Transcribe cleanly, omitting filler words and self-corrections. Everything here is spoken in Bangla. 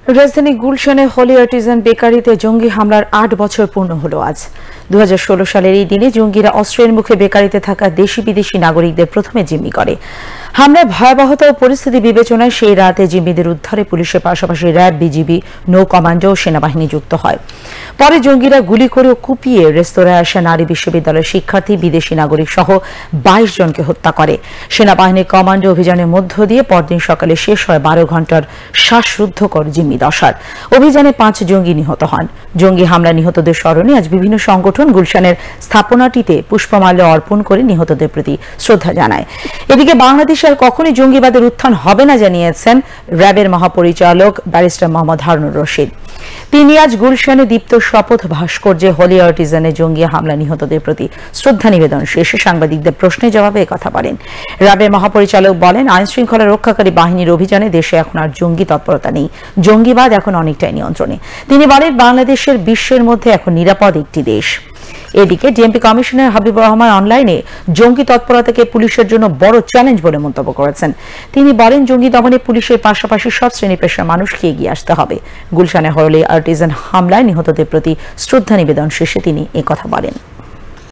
রাজধানী গুলশানে হলি আর্টিজান বেকারিতে জঙ্গি হামলার ৮ বছর পূর্ণ হলো আজ। ২০১৬ সালের এই দিনে জঙ্গিরা অস্ত্রের মুখে বেকারিতে থাকা দেশি বিদেশি নাগরিকদের প্রথমে জিম্মি করে। হামলার ভয়াবহতা ও পরিস্থিতি বিবেচনায় সেই রাতে জিম্মিদের উদ্ধারে পুলিশের পাশাপাশি র্যাব, বিজিবি, নৌ কমান্ডো ও সেনাবাহিনী যুক্ত হয়। পরে জঙ্গিরা গুলি করে ও কুপিয়ে রেস্তোরাঁয় আসা নারী বিশ্ববিদ্যালয়ের শিক্ষার্থী, বিদেশি নাগরিক সহ ২২ জনকে হত্যা করে। সেনাবাহিনীর কমান্ডো অভিযানের মধ্য দিয়ে পরদিন সকালে শেষ হয় ১২ ঘণ্টার শ্বাসরুদ্ধকর জিম্মি দশার। অভিযানে ৫ জঙ্গি নিহত হন। জঙ্গি হামলা নিহতদের স্মরণে আজ বিভিন্ন সংগঠন গুলশানের স্থাপনাটিতে পুষ্পমাল্য অর্পণ করে নিহতদের প্রতি শ্রদ্ধা জানায়। এদিকে বাংলাদেশে আর কখনোই জঙ্গিবাদের উত্থান হবে না জানিয়েছেন র্যাবের মহাপরিচালক ব্যারিস্টার মোহাম্মদ হারুনুর রশিদ। তিনি আজ গুলশানে দীপ্ত শপথ ভাস্কর্যে হলি আর্টিজানে জঙ্গি হামলা নিহতদের প্রতি শ্রদ্ধা নিবেদন শেষে সাংবাদিকদের প্রশ্নের জবাবে একথা বলেন। র্যাবের মহাপরিচালক বলেন, আইন শৃঙ্খলা রক্ষাকারী বাহিনীর অভিযানে দেশে এখন আর জঙ্গি তৎপরতা নেই, জঙ্গিবাদ এখন অনেকটাই নিয়ন্ত্রণে। তিনি বলেন, বাংলাদেশের বিশ্বের মধ্যে এখন নিরাপদ একটি দেশ। এদিকে ডিএমপি কমিশনার হাবিবুর রহমান অনলাইনে জঙ্গি তৎপরতাকে পুলিশের জন্য বড় চ্যালেঞ্জ বলে মন্তব্য করেছেন। তিনি বলেন, জঙ্গি দমনে পুলিশের পাশাপাশি সব শ্রেণী পেশার মানুষকে এগিয়ে আসতে হবে। গুলশানে হলি আর্টিজান হামলায় নিহতদের প্রতি শ্রদ্ধা নিবেদন শেষে তিনি একথা বলেন।